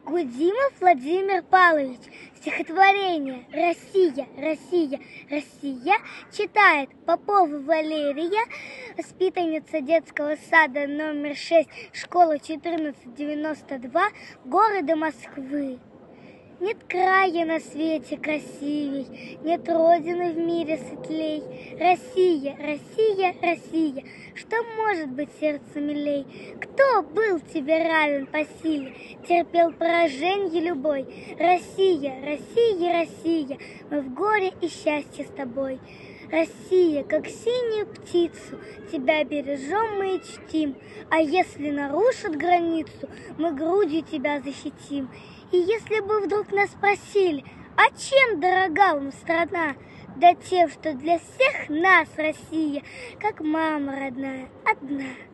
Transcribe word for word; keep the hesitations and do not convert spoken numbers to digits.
Гудимов Владимир Павлович. Стихотворение «Россия, Россия, Россия» читает Попова Валерия, воспитанница детского сада номер шесть, школа четырнадцать девяносто два, города Москвы. Нет края на свете красивей, нет родины в мире светлей. Россия, Россия, Россия, что может быть сердцу милей? Кто был тебе равен по силе, терпел пораженье любой? Россия, Россия, Россия, мы в горе и счастье с тобой. Россия, как синюю птицу, тебя бережем мы и чтим, а если нарушат границу, мы грудью тебя защитим. И если бы вдруг нас спросили, а чем дорога вам страна? Да тем, что для всех нас Россия, как мама родная, одна.